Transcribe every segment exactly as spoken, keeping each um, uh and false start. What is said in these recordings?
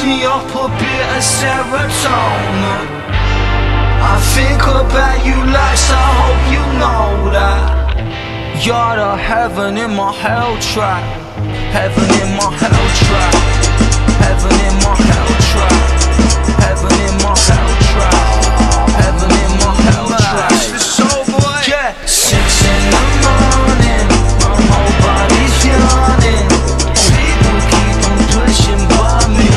me up a bit of serotonin. I think about you like, so I hope you know that you're the heaven in my hell trap. Heaven in my hell trap. Heaven in my hell trap. Heaven in my hell trap. Heaven in my hell trap. So boy, yeah. Six in the morning, my whole body's yawning. People keep on pushing by me.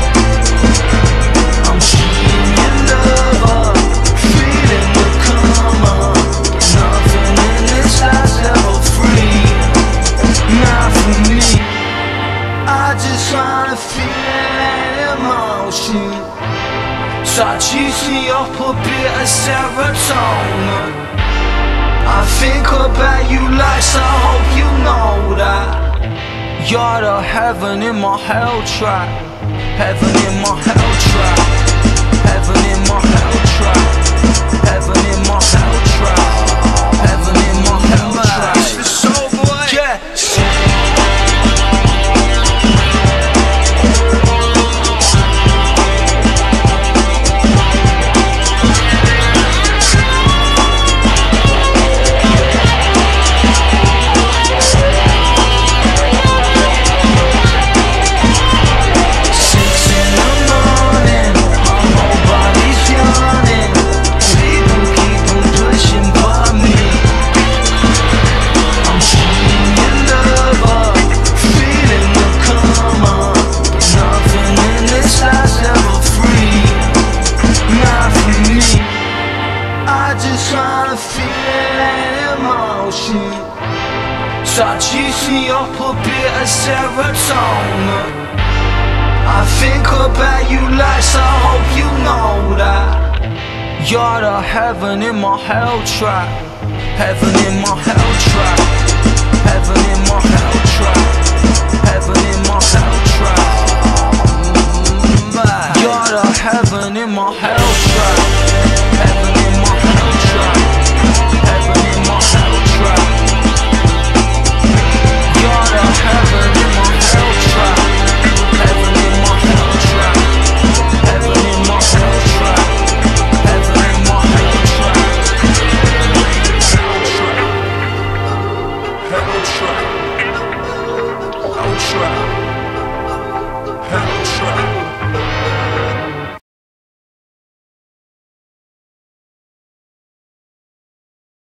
I'm shooting your love up, feeling the karma. Nothing in this life's ever free, not for me. I just wanna feel emotion, so I juice me up a bit of serotonin. I think about you like, so I hope you know that you're the heaven in my hell trap. Heaven in my hell trap. Heaven in my hell trap. Heaven in my hell trap. Heaven in my hell trap. So boy, yeah. So I juice me up a bit of serotonin. I think about you like, so I hope you know that you're the heaven in my hell trap. Heaven in my hell trap. Heaven in my hell trap. Heaven in my hell trap. You're the heaven in my hell trap.